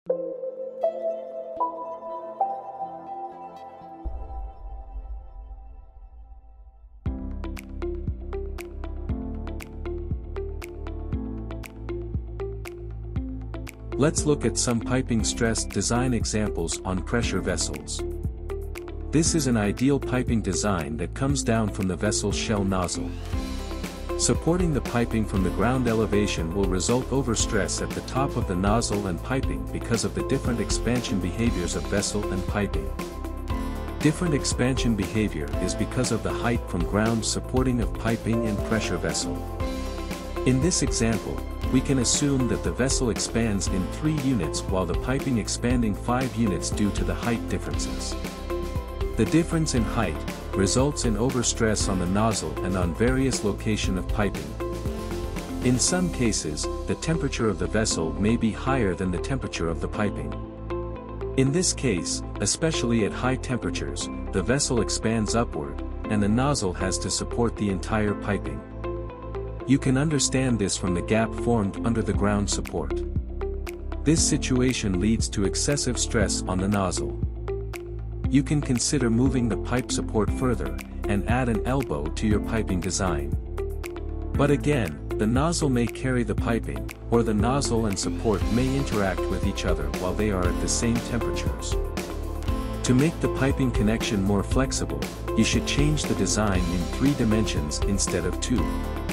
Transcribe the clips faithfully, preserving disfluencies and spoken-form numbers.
Let's look at some piping stress design examples on pressure vessels. This is an ideal piping design that comes down from the vessel's shell nozzle. Supporting the piping from the ground elevation will result overstress at the top of the nozzle and piping because of the different expansion behaviors of vessel and piping. Different expansion behavior is because of the height from ground supporting of piping and pressure vessel. In this example, we can assume that the vessel expands in three units while the piping expanding five units due to the height differences. The difference in height results in overstress on the nozzle and on various location of piping. In some cases, the temperature of the vessel may be higher than the temperature of the piping. In this case, especially at high temperatures, the vessel expands upward, and the nozzle has to support the entire piping. You can understand this from the gap formed under the ground support. This situation leads to excessive stress on the nozzle. You can consider moving the pipe support further, and add an elbow to your piping design. But again, the nozzle may carry the piping, or the nozzle and support may interact with each other while they are at the same temperatures. To make the piping connection more flexible, you should change the design in three dimensions instead of two.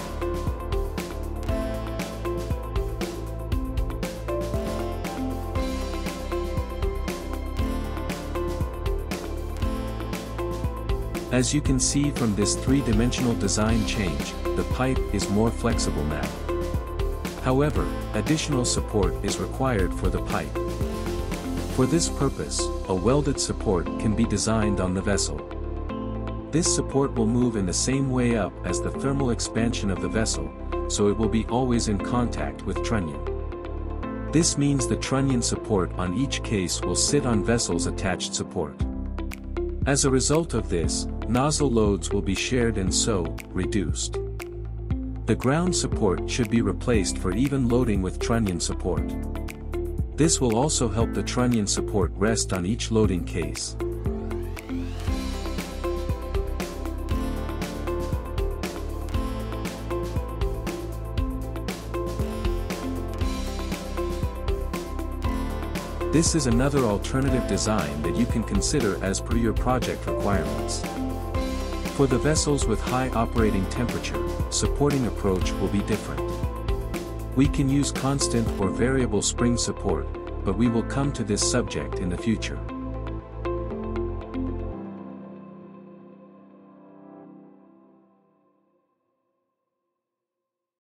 As you can see from this three-dimensional design change, the pipe is more flexible now. However, additional support is required for the pipe. For this purpose, a welded support can be designed on the vessel. This support will move in the same way up as the thermal expansion of the vessel, so it will be always in contact with trunnion. This means the trunnion support on each case will sit on vessel's attached support. As a result of this, nozzle loads will be shared and so, reduced. The ground support should be replaced for even loading with trunnion support. This will also help the trunnion support rest on each loading case. This is another alternative design that you can consider as per your project requirements. For the vessels with high operating temperature, supporting approach will be different. We can use constant or variable spring support, but we will come to this subject in the future.